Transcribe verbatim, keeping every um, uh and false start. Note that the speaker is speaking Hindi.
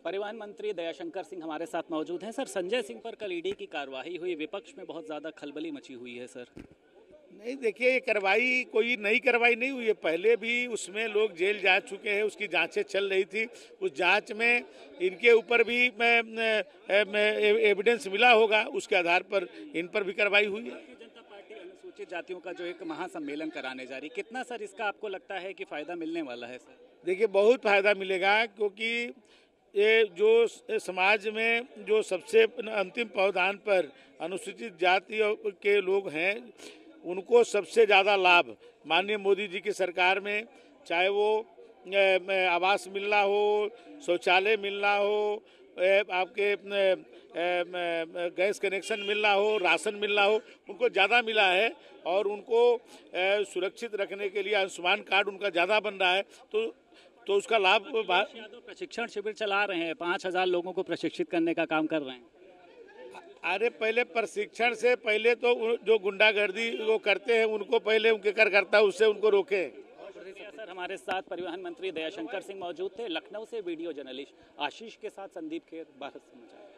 परिवहन मंत्री दयाशंकर सिंह हमारे साथ मौजूद हैं। सर, संजय सिंह पर कल ईडी की कार्रवाई हुई, विपक्ष में बहुत ज़्यादा खलबली मची हुई है सर। नहीं, देखिए, ये कार्रवाई कोई नई कार्रवाई नहीं हुई है। पहले भी उसमें लोग जेल जा चुके हैं, उसकी जांचें चल रही थी। उस जांच में इनके ऊपर भी एविडेंस मिला होगा, उसके आधार पर इन पर भी कार्रवाई हुई है। भारतीय जनता पार्टी अनुसूचित जातियों का जो एक महासम्मेलन कराने जा रही, कितना सर इसका आपको लगता है कि फायदा मिलने वाला है सर? देखिए, बहुत फायदा मिलेगा, क्योंकि ये जो समाज में जो सबसे अंतिम पावदान पर अनुसूचित जाति के लोग हैं, उनको सबसे ज़्यादा लाभ माननीय मोदी जी की सरकार में, चाहे वो आवास मिलना हो, शौचालय मिलना हो, आपके गैस कनेक्शन मिलना हो, राशन मिलना हो, उनको ज़्यादा मिला है। और उनको सुरक्षित रखने के लिए आयुष्मान कार्ड उनका ज़्यादा बन रहा है, तो तो उसका लाभ। प्रशिक्षण शिविर चला रहे हैं, पाँच हजार लोगों को प्रशिक्षित करने का काम कर रहे हैं। अरे, पहले प्रशिक्षण से पहले तो जो गुंडागर्दी वो करते हैं, उनको पहले उनके कार्यकर्ता उससे उनको रोके। सर, हमारे साथ परिवहन मंत्री दयाशंकर सिंह मौजूद थे। लखनऊ से वीडियो जर्नलिस्ट आशीष के साथ संदीप खेर, भारत समाचार।